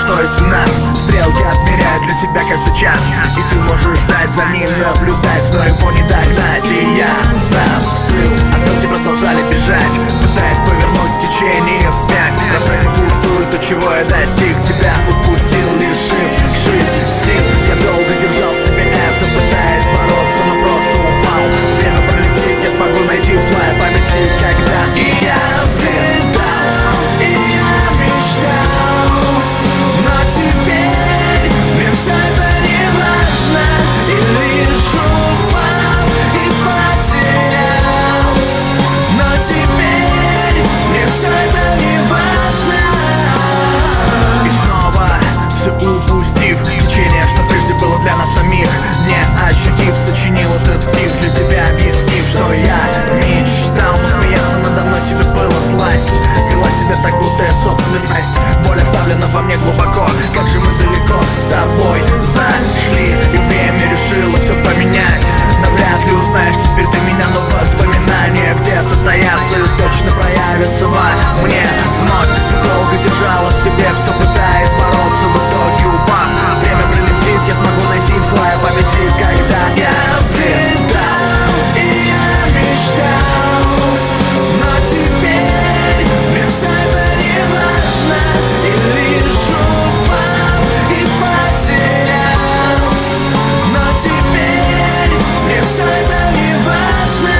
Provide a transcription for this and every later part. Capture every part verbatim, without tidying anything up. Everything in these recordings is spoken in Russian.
что есть у нас. Стрелки отмеряют для тебя каждый час, и ты можешь ждать за ним, наблюдать, но его не догнать. И я застыл, а стрелки продолжали бежать, пытаясь повернуть течение вспять, растратив пустую то, чего я достиг. Тебя упустил, лишив жизнь сил. Я долго держал в себе это, пытаясь бороться, но просто упал. Время пролетит, я смогу найти в своей памяти, когда и я взлетал, и я мечтал, но теперь мне все это не важно. И лишь упав и потеряв, но теперь мне все это не важно. И снова все упустив, течение, что прежде было для нас самих, не ощутив, сочинил этот стих для тебя, объяснив, что я мечтал. Но смеяться надо мной тебе было сласть, вела себя так, будто я собственность. Боль оставлена во мне глубоко, как же мы далеко с тобой зашли. И время решило все поменять, навряд ли узнаешь теперь ты меня, но воспоминания где-то таятся и точно проявятся во мне вновь. Ты долго держала в себе все, пытаясь бороться, в итоге упав. Время прилетит, я смогу найти в своей памяти, когда я взлетал, и я мечтал, но теперь мне все это не важно. И лишь упав и потеряв, но теперь мне все это не важно.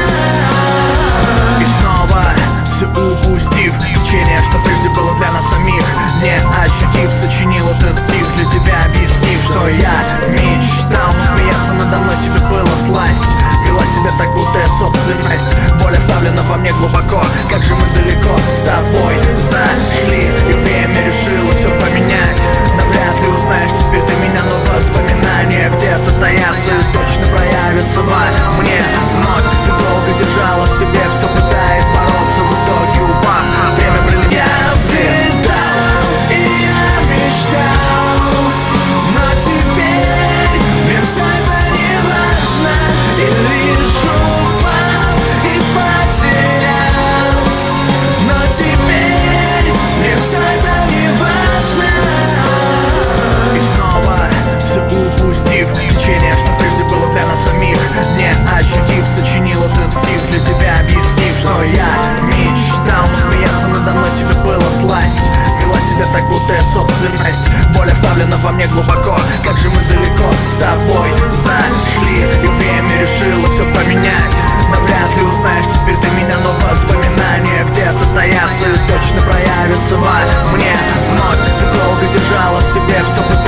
И снова все упустив, течение, что прежде было для нас самих, не ощутив, сочинил этот стих для тебя, объяснив, что я мечтал. Но смеяться надо мной тебе было сласть, вела себя так, будто я собственность. Боль оставлена во мне глубоко, как же мы далеко с тобой зашли. И время решило все поменять, навряд ли узнаешь теперь ты меня, но воспоминания где-то таятся и точно проявятся во мне вновь. Ты долго держала в себе все, пытаясь бороться, в итоге упав. Время прилетело, я взлетал, и я мечтал, но теперь мне все это не важно. И лишь упав и потеряв, но теперь мне все это не важно. И снова все упустив, течение, что прежде было для нас самих, не ощутив, сочинил этот стих для тебя, объяснив, что я мечтал. Но смеяться надо мной тебе было сласть, вела себя так, будто я собственность. Боль оставлена во мне глубоко, как же мы далеко с тобой зашли. И время решило все поменять, навряд ли узнаешь теперь ты меня, но воспоминания где-то таятся и точно проявятся во мне вновь. Ты долго держала в себе все,